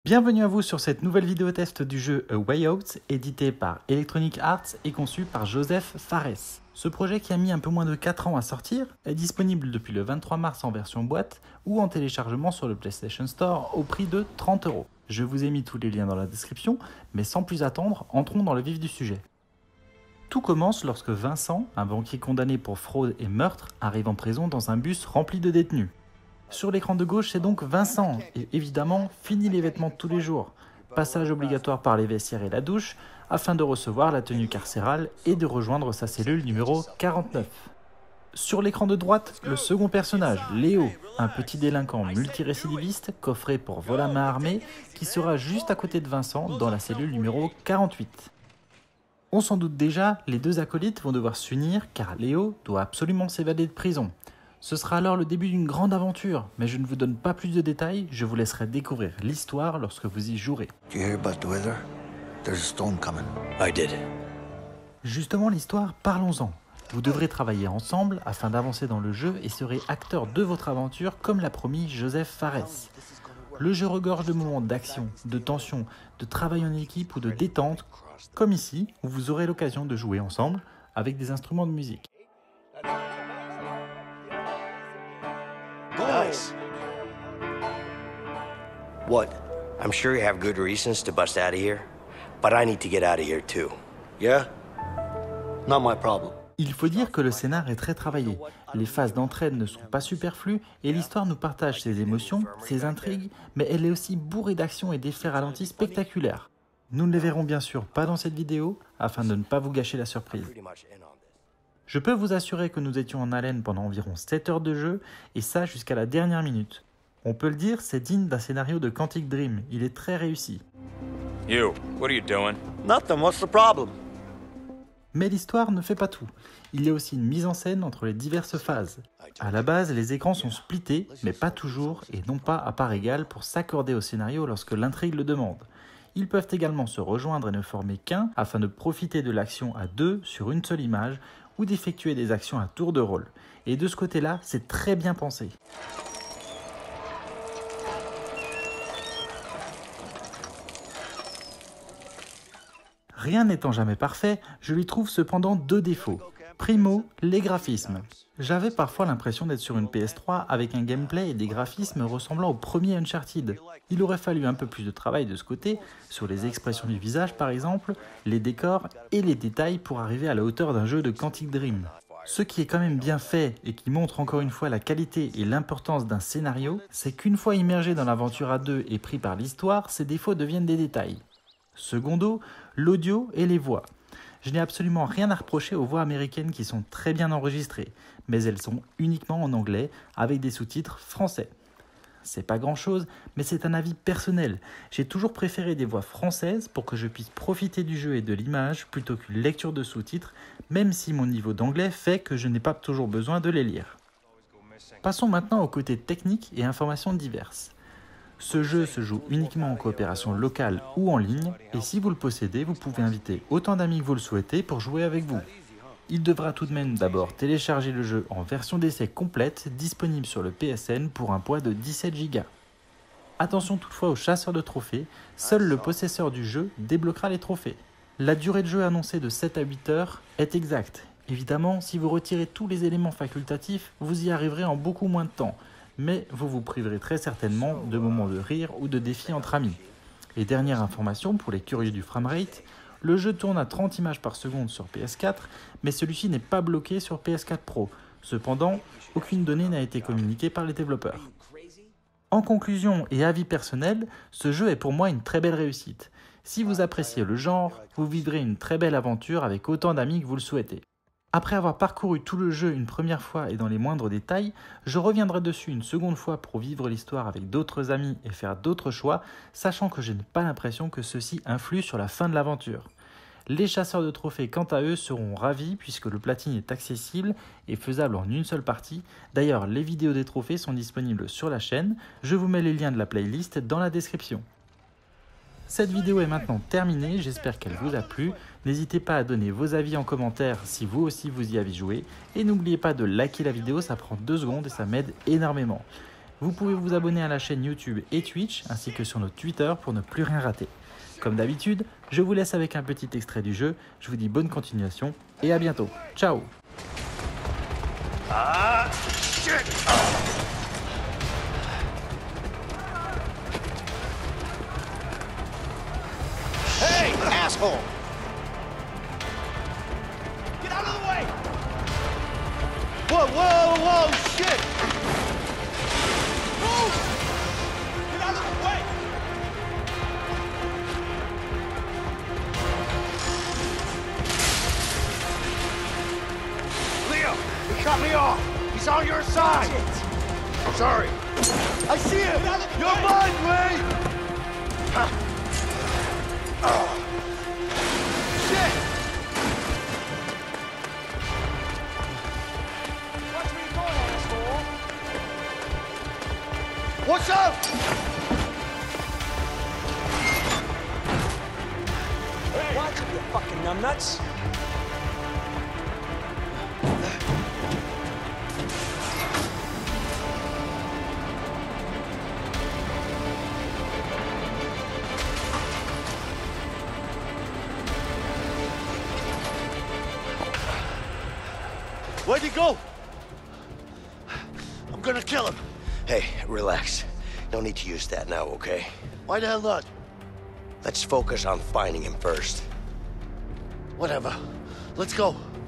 Bienvenue à vous sur cette nouvelle vidéo test du jeu A Way Out, édité par Electronic Arts et conçu par Joseph Fares. Ce projet qui a mis un peu moins de 4 ans à sortir est disponible depuis le 23 mars en version boîte ou en téléchargement sur le PlayStation Store au prix de 30 €. Je vous ai mis tous les liens dans la description, mais sans plus attendre, entrons dans le vif du sujet. Tout commence lorsque Vincent, un banquier condamné pour fraude et meurtre, arrive en prison dans un bus rempli de détenus. Sur l'écran de gauche, c'est donc Vincent, et évidemment, fini les vêtements de tous les jours. Passage obligatoire par les vestiaires et la douche, afin de recevoir la tenue carcérale et de rejoindre sa cellule numéro 49. Sur l'écran de droite, le second personnage, Léo, un petit délinquant multirécidiviste, coffré pour vol à main armée, qui sera juste à côté de Vincent dans la cellule numéro 48. On s'en doute déjà, les deux acolytes vont devoir s'unir car Léo doit absolument s'évader de prison. Ce sera alors le début d'une grande aventure, mais je ne vous donne pas plus de détails, je vous laisserai découvrir l'histoire lorsque vous y jouerez. Justement l'histoire, parlons-en. Vous devrez travailler ensemble afin d'avancer dans le jeu et serez acteur de votre aventure comme l'a promis Joseph Fares. Le jeu regorge de moments d'action, de tension, de travail en équipe ou de détente, comme ici où vous aurez l'occasion de jouer ensemble avec des instruments de musique. Nice. What? I'm sure you have good reasons to bust out of here, but I need to get out of here too. Yeah? Not my problem. Il faut dire que le scénar est très travaillé. Les phases d'entraide ne sont pas superflues et l'histoire nous partage ses émotions, ses intrigues, mais elle est aussi bourrée d'actions et d'effets ralentis spectaculaires. Nous ne les verrons bien sûr pas dans cette vidéo, afin de ne pas vous gâcher la surprise. Je peux vous assurer que nous étions en haleine pendant environ 7 heures de jeu, et ça jusqu'à la dernière minute. On peut le dire, c'est digne d'un scénario de Quantic Dream, il est très réussi. You, what are you doing? Nothing, what's the problem? Mais l'histoire ne fait pas tout. Il y a aussi une mise en scène entre les diverses phases. À la base, les écrans sont splittés, mais pas toujours, et non pas à part égale pour s'accorder au scénario lorsque l'intrigue le demande. Ils peuvent également se rejoindre et ne former qu'un, afin de profiter de l'action à deux sur une seule image, ou d'effectuer des actions à tour de rôle. Et de ce côté-là, c'est très bien pensé. Rien n'étant jamais parfait, je lui trouve cependant deux défauts. Primo, les graphismes. J'avais parfois l'impression d'être sur une PS3 avec un gameplay et des graphismes ressemblant au premier Uncharted. Il aurait fallu un peu plus de travail de ce côté, sur les expressions du visage par exemple, les décors et les détails pour arriver à la hauteur d'un jeu de Quantic Dream. Ce qui est quand même bien fait et qui montre encore une fois la qualité et l'importance d'un scénario, c'est qu'une fois immergé dans l'aventure à deux et pris par l'histoire, ces défauts deviennent des détails. Secondo, l'audio et les voix. Je n'ai absolument rien à reprocher aux voix américaines qui sont très bien enregistrées, mais elles sont uniquement en anglais avec des sous-titres français. C'est pas grand chose, mais c'est un avis personnel. J'ai toujours préféré des voix françaises pour que je puisse profiter du jeu et de l'image plutôt qu'une lecture de sous-titres, même si mon niveau d'anglais fait que je n'ai pas toujours besoin de les lire. Passons maintenant au côté technique et informations diverses. Ce jeu se joue uniquement en coopération locale ou en ligne, et si vous le possédez, vous pouvez inviter autant d'amis que vous le souhaitez pour jouer avec vous. Il devra tout de même d'abord télécharger le jeu en version d'essai complète, disponible sur le PSN pour un poids de 17 Go. Attention toutefois aux chasseurs de trophées, seul le possesseur du jeu débloquera les trophées. La durée de jeu annoncée de 7 à 8 heures est exacte. Évidemment, si vous retirez tous les éléments facultatifs, vous y arriverez en beaucoup moins de temps, mais vous vous priverez très certainement de moments de rire ou de défis entre amis. Et dernière information pour les curieux du framerate, le jeu tourne à 30 images par seconde sur PS4, mais celui-ci n'est pas bloqué sur PS4 Pro. Cependant, aucune donnée n'a été communiquée par les développeurs. En conclusion et avis personnel, ce jeu est pour moi une très belle réussite. Si vous appréciez le genre, vous vivrez une très belle aventure avec autant d'amis que vous le souhaitez. Après avoir parcouru tout le jeu une première fois et dans les moindres détails, je reviendrai dessus une seconde fois pour vivre l'histoire avec d'autres amis et faire d'autres choix, sachant que je n'ai pas l'impression que ceci influe sur la fin de l'aventure. Les chasseurs de trophées, quant à eux, seront ravis puisque le platine est accessible et faisable en une seule partie. D'ailleurs, les vidéos des trophées sont disponibles sur la chaîne. Je vous mets les liens de la playlist dans la description. Cette vidéo est maintenant terminée, j'espère qu'elle vous a plu. N'hésitez pas à donner vos avis en commentaire si vous aussi vous y avez joué. Et n'oubliez pas de liker la vidéo, ça prend 2 secondes et ça m'aide énormément. Vous pouvez vous abonner à la chaîne YouTube et Twitch, ainsi que sur notre Twitter pour ne plus rien rater. Comme d'habitude, je vous laisse avec un petit extrait du jeu, je vous dis bonne continuation et à bientôt. Ciao! Ah, shit! Hey, asshole! Get out of the way! Whoa, whoa, whoa, shit! Move! Get out of the way! Leo, he cut me off! He's on your side! Sorry. I see him! You're mine, Ray! Huh. Oh. Shit! Watch where you're going, asshole! What's up? Hey. Watch it, you fucking numbnuts! Where'd he go? I'm gonna kill him. Hey, relax. No need to use that now, okay? Why the hell not? Let's focus on finding him first. Whatever. Let's go.